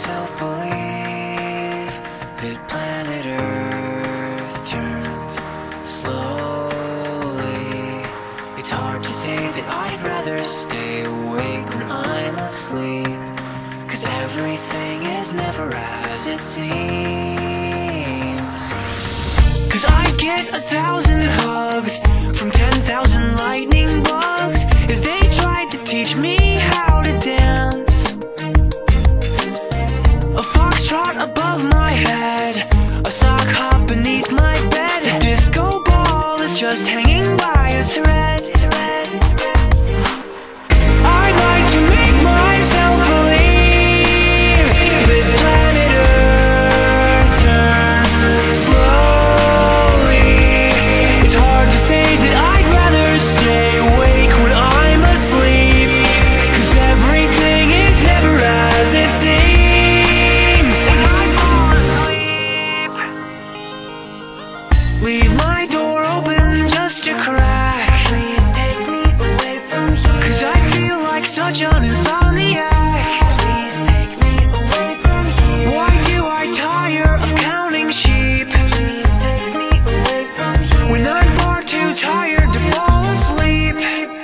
myself believe that planet Earth turns slowly. It's hard to say that I'd rather stay awake when I'm asleep, 'cause everything is never as it seems. 'Cause I get 1,000 hugs from 10,000 lightning bugs as they tried to teach me how to dance. A foxtrot above my head, a sock hop beneath my bed. A disco ball is just hanging by a thread. I like to make myself believe that planet Earth turns slowly. It's hard to say that I'd rather stay awake when I'm asleep, 'cause everything is never as it seems. Leave my door open just a crack. Please take me away from here, 'cause I feel like such an insomniac. Please take me away from here. Why do I tire of counting sheep? Please take me away from here, when I'm far too tired to fall asleep.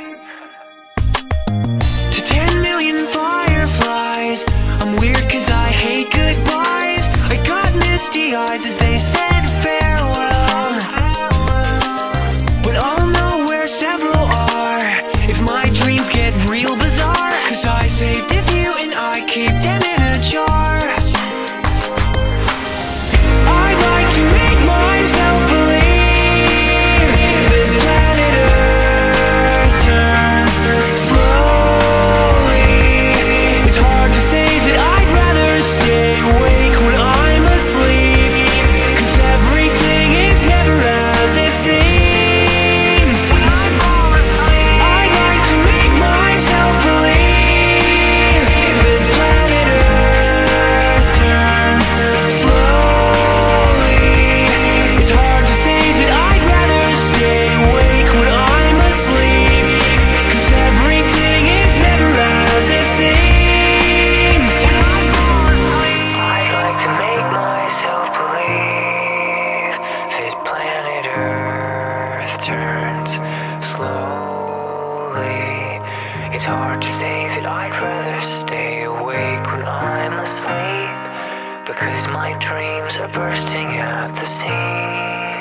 To 10 million fireflies, I'm weird 'cause I hate goodbyes. I got misty eyes as they said farewell, but I'll know where several are if my dreams get real bizarre, 'cause I saved a few and I keep them in a jar. I like to make myself believe that planet Earth turns slowly. It's hard to say that I'd rather stay awake when I'm asleep, 'cause everything is never as it seems. I like to make myself believe that planet Earth turns slowly. It's hard to say that I'd rather stay awake when I'm asleep, 'cause everything is never as it seems. I'd like to make myself believe that planet Earth turns slowly. It's hard to say that I'd rather stay awake when I'm asleep, because my dreams are bursting at the seams.